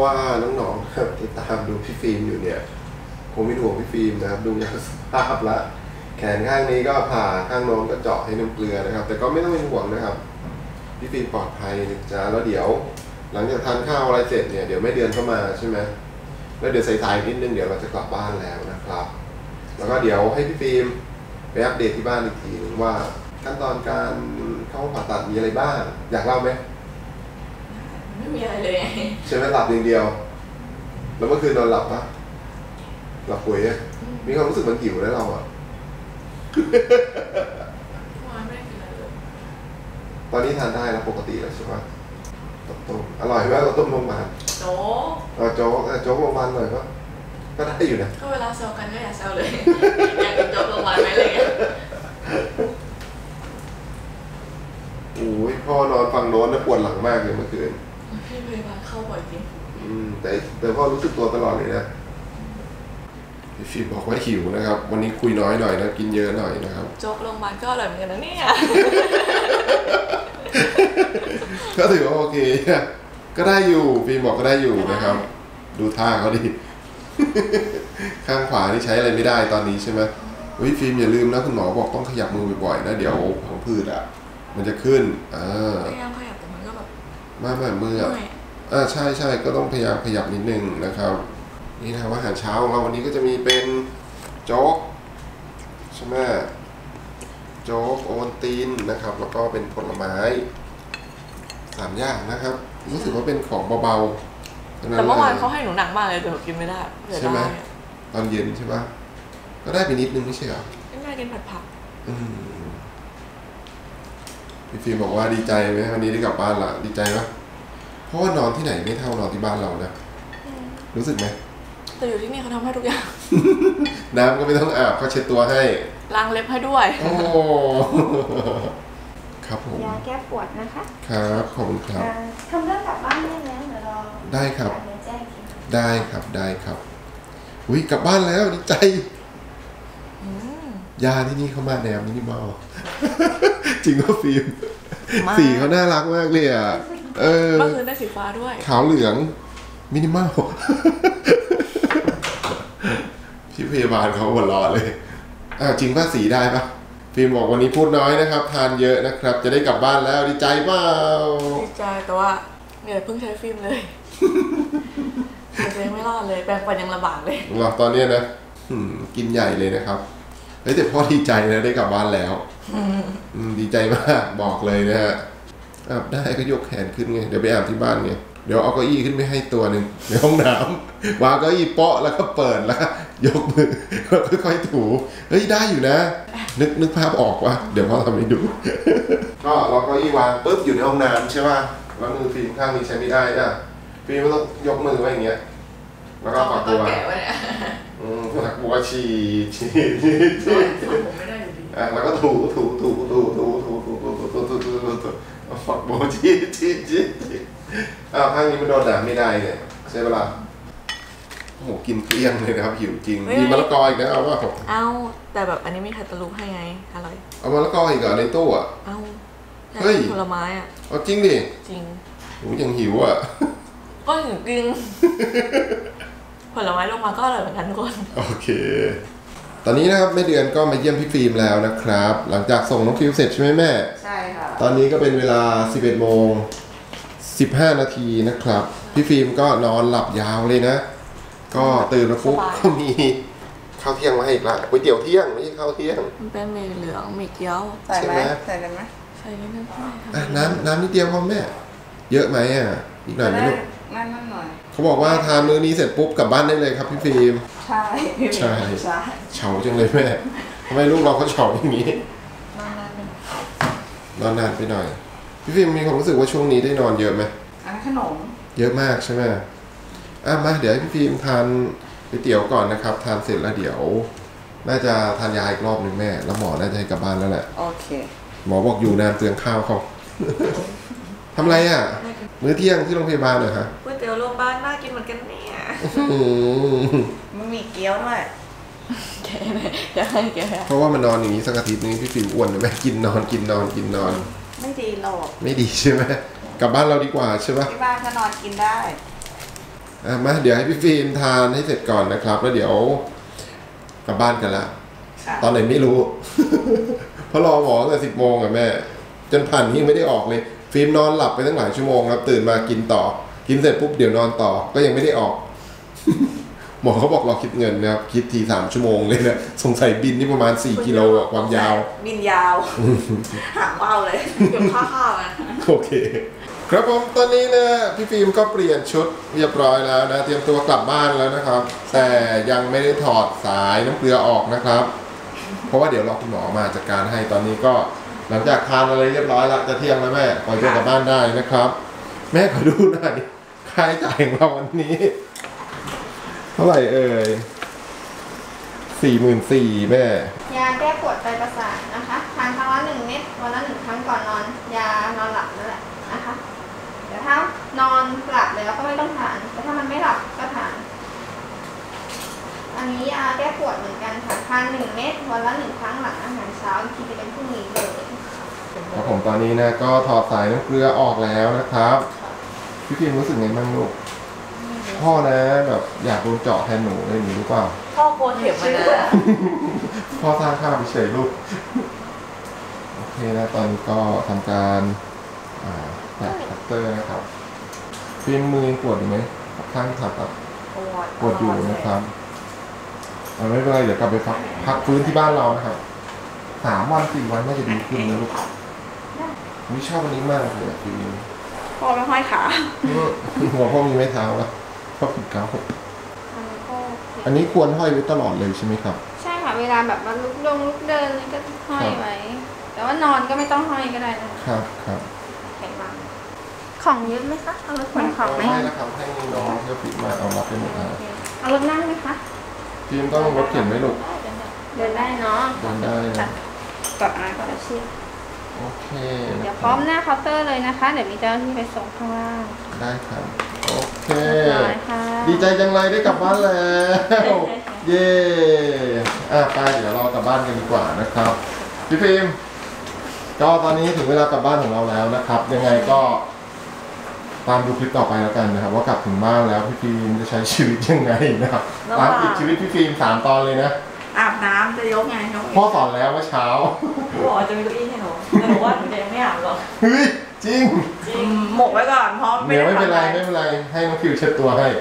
ว่าน้องๆติดตามดูพี่ฟิล์มอยู่เนี่ยคงไม่ห่วงพี่ฟิล์มนะครับดูจากสภาพละแขนข้างนี้ก็ผ่าข้างโน้นก็เจาะให้น้ำเกลือนะครับแต่ก็ไม่ต้องเป็นห่วงนะครับพี่ฟิล์มปลอดภัยนะจ๊ะแล้วเดี๋ยวหลังจากทานข้าวอะไรเสร็จเนี่ยเดี๋ยวแม่เดือนเข้ามาใช่ไหมแล้วเดี๋ยวสายๆนิดนึงเดี๋ยวเราจะกลับบ้านแล้วนะครับแล้วก็เดี๋ยวให้พี่ฟิล์มไปอัปเดตที่บ้านอีกทีนึงว่าขั้นตอนการเข้าผ่าตัดมีอะไรบ้างอยากเล่าไหมไม่มีอะไรเลยใช่ไหมหลับอย่างเดียวแล้วเมื่อคืนนอนหลับปะหลับป่วยอะมีความรู้สึกมันหิวแล้วเราอะไม่ได้กินอะไรเลยตอนนี้ทานได้แล้วปกติแล้วใช่ปะต้มอร่อยไหมเราต้มโรงพยาบาลโจ๊กโจ๊กโรงพยาบาลหน่อยก็ได้อยู่นะก็เวลาแซวกันก็อย่าแซวเลยอยากกินโจ๊กโรงพยาบาลไหมอะไรเงี้ยโอ้ยพ่อนอนฝั่งโน้นนะปวดหลังมากเลยเมื่อคืนพี่พยาบาลเข้าบ่อยจริงแต่พ่อรู้สึกตัวตลอดเลยนะพี่ฟิล์มบอกว่าหิวนะครับวันนี้คุยน้อยหน่อยนะกินเยอะหน่อยนะครับโจ๊กโรงพยาบาลก็อร่อยเหมือนกันนะเนี่ยก็ถือว่าโอเคก็ได้อยู่ฟิล์มบอกก็ได้อยู่นะครับดูท่าเขาดิข้างขวานี่ใช้อะไรไม่ได้ตอนนี้ใช่ไหมฟิล์มอย่าลืมนะคุณหมอบอกต้องขยับมือบ่อยๆนะเดี๋ยวผังผืดอ่ะมันจะขึ้นพยายามขยับแต่มันก็แบบไม่มือใช่ก็ต้องพยายามขยับนิดนึงนะครับนี่นะว่าอาหารเช้าของเราวันนี้ก็จะมีเป็นโจ๊กใช่ไหมโจ๊กโอวัลตินนะครับแล้วก็เป็นผลไม้3 อย่างนะครับรู้สึกว่าเป็นของเบาๆแต่เมื่อวานเขาให้หนูหนักมากเลยแต่หนูกินไม่ได้ใช่ไหมตอนเย็นใช่ปะก็ได้ไปนิดนึงไม่ใช่เหรอไม่ได้กินผักพี่ฟิล์มบอกว่าดีใจไหมวันนี้ได้กลับบ้านละดีใจปะเพราะว่านอนที่ไหนไม่เท่านอนที่บ้านเรานะรู้สึกไหมแต่อยู่ที่นี่เขาทำให้ทุกอย่างน้ำก็ไม่ต้องอาบเขาเช็ดตัวให้ล้างเล็บให้ด้วยโอ้ครับผมยาแก้ปวดนะคะครับขอบคุณครับทำเรื่องกลับบ้านได้แล้วเดี๋ยวรอได้ครับได้ครับอุ้ยกลับบ้านแล้วดีใจยาที่นี่เขามาแนวมินิมอลจริงว่าฟิล์มสีเขาน่ารักมากเลยอ่ะเมื่อคืนได้สีฟ้าด้วยขาวเหลืองมินิมอลพี่พยาบาลเขาหัวเราะเลยจริงป่ะสีได้ป่ะฟิล์มบอกวันนี้พูดน้อยนะครับทานเยอะนะครับจะได้กลับบ้านแล้วดีใจเปล่าดีใจแต่ว่าเนี่ยเพิ่งใช้ฟิล์มเลยยังไม่รอดเลยแปรงฟันยังลำบากเลยหรอตอนนี้นะกินใหญ่เลยนะครับแต่พ่อดีใจนะได้กลับบ้านแล้วดีใจมากบอกเลยนะฮะอาบได้ก็ยกแขนขึ้นไงเดี๋ยวไปอาบที่บ้านไงเดี๋ยวเอาเก้าอี้ขึ้นไปให้ตัวหนึ่งในห้องน้ำวางเก้าอี้เปาะแล้วก็เปิดแล้วยกมือแล้วค่อยๆถูได้อยู่นะนึกภาพออกว่าเดี๋ยวพ่อทำให้ดูก็เราเก้าอี้วางปุ๊บอยู่ในห้องน้ำใช่ป่ะแล้วมือฟิล์มข้างนี้ใช้ไม่ได้อ่ะฟิล์มต้องยกมือไว้อย่างเงี้ยแล้วก็ฝักบัวฝักบัวฉีผมไม่ได้อยู่ดีแล้วก็ถูฝักบัวฉีข้างนี้มันโดนน้ำไม่ได้เนี่ยใช่เวลาโอ้โหกินเกลี้ยงเลยนะครับหิวจริงมีมะละกออีกนะเอาว่าเอาแต่แบบอันนี้มีแคตตาลูปให้ไงอร่อยเอามะละกออีกเหรอในตู้อ่ะเอาเฮ้ยผลไม้อ่ะเอาจริงดิจริงโอ้ยังหิวอ่ะก็จริงผลไม้ลงมาก็อร่อยเหมือนกันทุกคนโอเคตอนนี้นะครับแม่เดือนก็มาเยี่ยมพี่ฟิล์มแล้วนะครับหลังจากส่งน้องฟิล์มเสร็จใช่ไหมแม่ใช่ค่ะตอนนี้ก็เป็นเวลา 11:15 นาทีนะครับพี่ฟิล์มก็นอนหลับยาวเลยนะก็ตื่นมาปุ๊บก็มีข้าวเที่ยงมาให้อีกละก๋วยเตี๋ยวเที่ยงไม่ใช่ข้าวเที่ยงมันเป็นหมี่เหลืองหมี่เกี๊ยวใส่ไหมใส่กันไหมใส่นิดนึงน้ำนิดเดียวพอแม่เยอะไหมอีกหน่อยไหมลูกนั่นหน่อยเขาบอกว่าทานมื้อนี้เสร็จปุ๊บกลับบ้านได้เลยครับพี่ฟิล์มใช่เฉาจังเลยแม่ทำไมลูกเราเขาเฉาอย่างนี้นอนนานไปหน่อยพี่ฟิล์มมีความรู้สึกว่าช่วงนี้ได้นอนเยอะไหมขนมเยอะมากใช่ไหมมาเดี๋ยวให้พี่ฟิล์มทานก๋วยเตี๋ยวก่อนนะครับทานเสร็จแล้วเดี๋ยวน่าจะทานยาอีกรอบหนึ่งแม่แล้วหมอน่าจะให้กลับบ้านแล้วแหละโอเคหมอบอกอยู่นานเปลืองข้าวเขาทำไรมื้อเที่ยงที่โรงพยาบาลเหรอคะก๋วยเตี๋ยวโรงพยาบาลน่ากินเหมือนกันเนี่ยมันมีเกี๊ยวด้วยแกจะให้แกเพราะว่ามันนอนอย่างนี้สักอาทิตย์นึงพี่ฟิล์มอ้วนเลยไหมกินนอนไม่ดีหรอกไม่ดีใช่ไหมกลับบ้านเราดีกว่าใช่ไหมที่บ้านก็นอนกินได้มาเดี๋ยวให้พี่ฟิล์มทานให้เสร็จก่อนนะครับแล้วเดี๋ยวกลับบ้านกันละตอนไหนไม่รู้ เพราะรอหมอตั้งแต่10 โมงอะแม่จนผ่านนี้ยังไม่ได้ออกเลยฟิล์มนอนหลับไปตั้งหลายชั่วโมงครับตื่นมากินต่อกินเสร็จปุ๊บเดี๋ยวนอนต่อก็ยังไม่ได้ออก หมอเขาบอกรอคิดเงินนะครับคิดที3 ชั่วโมงเลยนะสงสัยบินนี่ประมาณ4 กิโลอะความยาวบินยาว หางว่าวเลยเกี่ยวข้าวนะโอเคครับผมตอนนี้นะพี่ฟิล์มก็เปลี่ยนชุดเรียบร้อยแล้วนะเตรียมตัวกลับบ้านแล้วนะครับแต่ยังไม่ได้ถอดสายน้ำเกลือออกนะครับเพราะว่าเดี๋ยวรอคุณหมอมาจัดการให้ตอนนี้ก็หลังจากทานอะไรเรียบร้อยแล้วจะเที่ยงแล้วแม่ปล่อยตัวกลับบ้านได้นะครับแม่ขอดูหน่อยค่าใช้จ่ายของเราวันนี้เท่าไหร่เอ่ย44,000แม่ยาแก้ปวดไตประสาทนะคะทานครั้งละ1 เม็ดวันละ1 ครั้งก่อนนอนยานอนหลับนั่นแหละนะคะแต่ถ้านอนหลับแล้วก็ไม่ต้องทานแต่ถ้ามันไม่หลับก็ทานอันนี้ยาแก้ปวดเหมือนกันค่ะทาน1 เม็ดวันละ1 ครั้งหลังอาหารเช้าอีกทีจะเป็นพรุ่งนี้เลยครับผมตอนนี้นะก็ถอดสายน้ำเกลือออกแล้วนะครับพี่ฟิล์มรู้สึกไงบ้างลูกพ่อนะแบบอยากโดนเจาะแทนหนูอะไรอย่างนี้หรือเปล่าพ่อโกนเข็มมานะพ่อสร้างภาพเฉยลูกโอเคนะตอนนี้ก็ทำการแตะคัตเตอร์นะครับฟิล์มมือปวดอยู่ไหมข้างถัดปวดอยู่นะครับไม่เป็นไรเดี๋ยวกลับไปพักฟื้นที่บ้านเรานะครับ3 วัน 4 วันน่าจะดีขึ้นนะลูกวิชอบวันนี้มากเลยฟิล์มพ่อไม่ห้อยขาหัวพ่อมีไม้เท้าแล้วพ่อผิดเท้าอันนี้ควรห้อยไว้ตลอดเลยใช่ไหมครับใช่ค่ะเวลาแบบว่าลุกเดินก็ห้อยไว้แต่ว่านอนก็ไม่ต้องห้อยก็ได้นะครับครับแข็งมากของเยอะไหมคะเอารถขนของไหมไม่แล้วครับให้น้องเที่ยวผิดมาเอารับไปหมดแล้วเอารถนั่งไหมคะทีมต้องรถเข็นไหมลูกเดินได้เนาะเดินได้ก่อนอะไรก่อนอาชีพโอเคเดี๋ยวพร้อมหน้าเคาน์เตอร์เลยนะคะเดี๋ยวมีเจ้าหน้าที่ไปส่งข้างล่างได้ครับโอเคดีใจจังเลยได้กลับบ้านแล้วเย่ไปเดี๋ยวเรากลับบ้านกันดีกว่านะครับพี่ฟิล์มก็ตอนนี้ถึงเวลากลับบ้านของเราแล้วนะครับยังไงก็ตามดูคลิปต่อไปแล้วกันนะครับว่ากลับถึงบ้านแล้วพี่ฟิล์มจะใช้ชีวิตยังไงนะครับตามติดชีวิตพี่ฟิล์ม3 ตอนเลยนะอาบน้ำจะยกไงพ่อสอนแล้วเมื่อเช้าบอกจะมีเก้าอี้ให้หนูแต่หนูว่าหนูจะยังไม่อาบหรอกเฮ้ยจริงหมกไว้ก่อนเพราะเดี๋ยวไม่เป็นไรให้น้องฟิวเช็ดตัวให้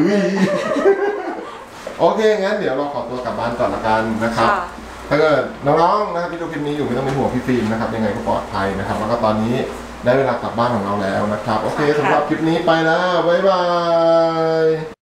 โอเคงั้นเดี๋ยวเราขอตัวกลับบ้านก่อนละกันนะครับถ้าเกิดน้องๆนะครับที่ดูคลิปนี้อยู่ไม่ต้องเป็นห่วงพี่ฟิล์มนะครับยังไงก็ปลอดภัยนะครับแล้วก็ตอนนี้ได้เวลากลับบ้านของเราแล้วนะครับโอเคสำหรับคลิปนี้ไปแล้วบ๊ายบาย